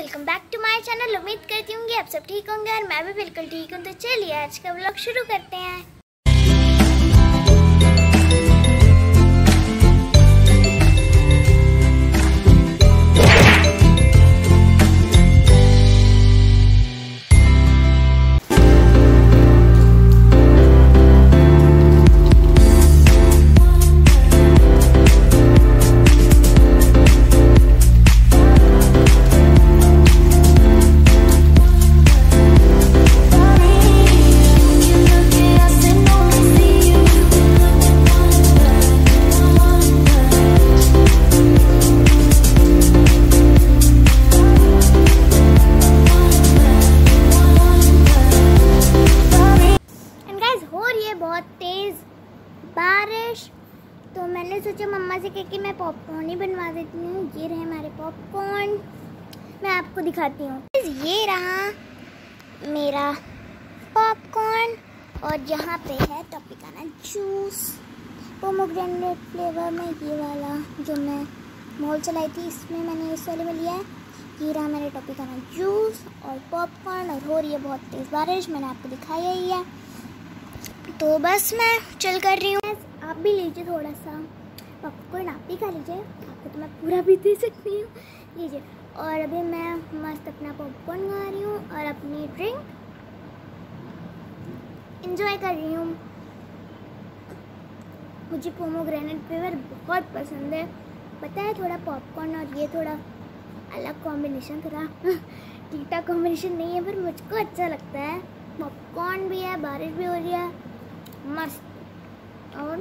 Welcome back to my channel. उम्मीद करती हूँ कि आप सब ठीक होंगे और मैं भी बिल्कुल ठीक हूँ। तो चलिए आज का व्लॉग शुरू करते हैं। बहुत तेज बारिश, तो मैंने सोचा मम्मा से कह कि मैं पॉपकॉर्न ही बनवा देती हूँ। ये रहे हमारे पॉपकॉर्न, मैं आपको दिखाती हूँ। ये रहा मेरा पॉपकॉर्न और यहाँ पे है टॉपिकाना जूस पोमोग्रेनेट फ्लेवर में। ये वाला जो मैं मॉल चलाई थी इसमें मैंने इस वाले में लिया है। ये रहा मेरे टॉपिकाना जूस और पॉपकॉर्न, और हो रही है बहुत तेज़ बारिश, मैंने आपको दिखाया ही है। तो बस मैं चल कर रही हूँ। आप भी लीजिए थोड़ा सा पॉपकॉर्न, आप भी खा लीजिए, आपको तो मैं पूरा भी दे सकती हूँ। लीजिए। और अभी मैं मस्त अपना पॉपकॉर्न खा रही हूँ और अपनी ड्रिंक एंजॉय कर रही हूँ। मुझे पोमोग्रेनेट फ्लेवर बहुत पसंद है, पता है। थोड़ा पॉपकॉर्न और ये थोड़ा अलग कॉम्बिनेशन, थोड़ा ठीक ठाक कॉम्बिनेशन नहीं है, पर मुझको अच्छा लगता है। पॉपकॉर्न भी है, बारिश भी हो रही है, मस्त। और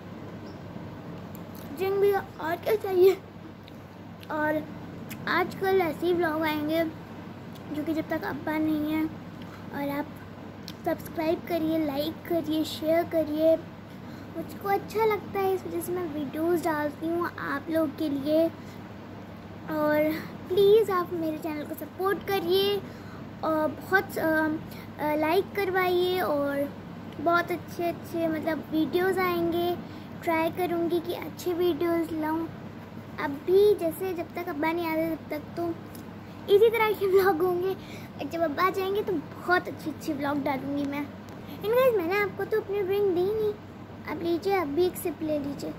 ड्रिंक भी, और क्या चाहिए। और आजकल ऐसे ही व्लॉग आएंगे जो कि जब तक अब्बा नहीं है। और आप सब्सक्राइब करिए, लाइक करिए, शेयर करिए, मुझको अच्छा लगता है, इस वजह से मैं वीडियोस डालती हूँ आप लोग के लिए। और प्लीज़ आप मेरे चैनल को सपोर्ट करिए और बहुत लाइक करवाइए, और बहुत अच्छे अच्छे मतलब वीडियोस आएंगे। ट्राई करूँगी कि अच्छे वीडियोस लाऊं। अभी जैसे जब तक अब्बा नहीं आते तब तक तो इसी तरह के व्लॉग होंगे, और जब अब्बा जाएंगे तो बहुत अच्छी व्लॉग डालूँगी मैं। एंड मैंने आपको तो अपनी ड्रिंक दी नहीं, आप लीजिए, आप भी एक सिप ले लीजिए।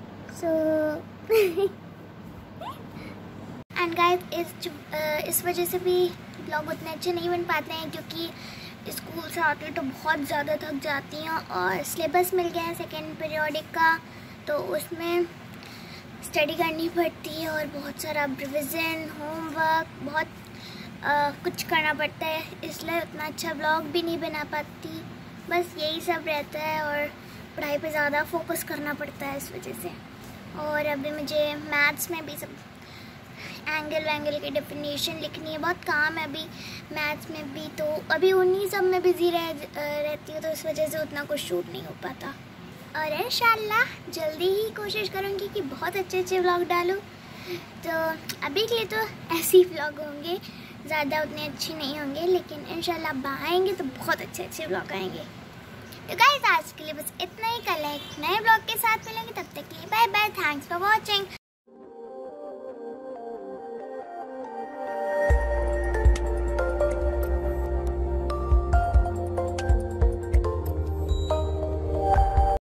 एंड गाइस इस वजह से भी व्लॉग उतने अच्छे नहीं बन पाते हैं, क्योंकि स्कूल से आके तो बहुत ज़्यादा थक जाती हैं। और सिलेबस मिल गया है सेकेंड पीरियोडिक का, तो उसमें स्टडी करनी पड़ती है और बहुत सारा रिविज़न, होमवर्क, बहुत कुछ करना पड़ता है, इसलिए उतना अच्छा व्लॉग भी नहीं बना पाती। बस यही सब रहता है, और पढ़ाई पे ज़्यादा फोकस करना पड़ता है इस वजह से। और अभी मुझे मैथ्स में भी सब एंगल की डेफिनेशन लिखनी है, बहुत काम है अभी मैथ्स में भी, तो अभी उन्हीं सब में बिजी रहती हूँ, तो इस वजह से उतना कुछ शूट नहीं हो पाता। और इंशाल्लाह जल्दी ही कोशिश करूँगी कि बहुत अच्छे व्लॉग डालूँ। तो अभी के लिए तो ऐसे ही व्लॉग होंगे, ज़्यादा उतने अच्छे नहीं होंगे, लेकिन इंशाल्लाह आएंगे तो बहुत अच्छे व्लॉग आएंगे। तो गाइस आज के लिए बस इतना ही, कल एक नए व्लॉग के साथ मिलेंगे, तब तक के लिए bye bye, thanks for watching.